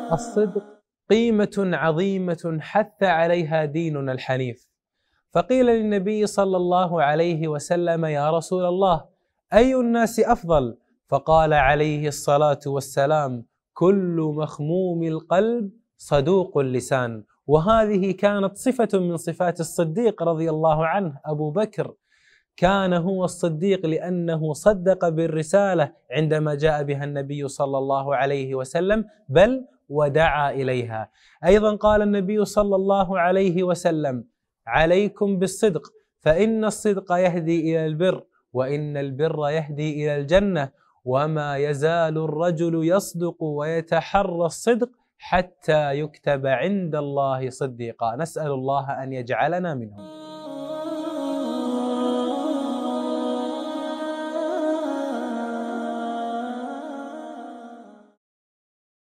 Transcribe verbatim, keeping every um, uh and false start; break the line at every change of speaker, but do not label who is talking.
الصدق قيمة عظيمة حث عليها ديننا الحنيف. فقيل للنبي صلى الله عليه وسلم: يا رسول الله، أي الناس أفضل؟ فقال عليه الصلاة والسلام: كل مخموم القلب صدوق اللسان. وهذه كانت صفة من صفات الصديق رضي الله عنه. أبو بكر كان هو الصديق لأنه صدق بالرسالة عندما جاء بها النبي صلى الله عليه وسلم، بل ودعا إليها. أيضا قال النبي صلى الله عليه وسلم: عليكم بالصدق، فإن الصدق يهدي إلى البر، وإن البر يهدي إلى الجنة، وما يزال الرجل يصدق ويتحرى الصدق حتى يكتب عند الله صديقا. نسأل الله أن يجعلنا منهم.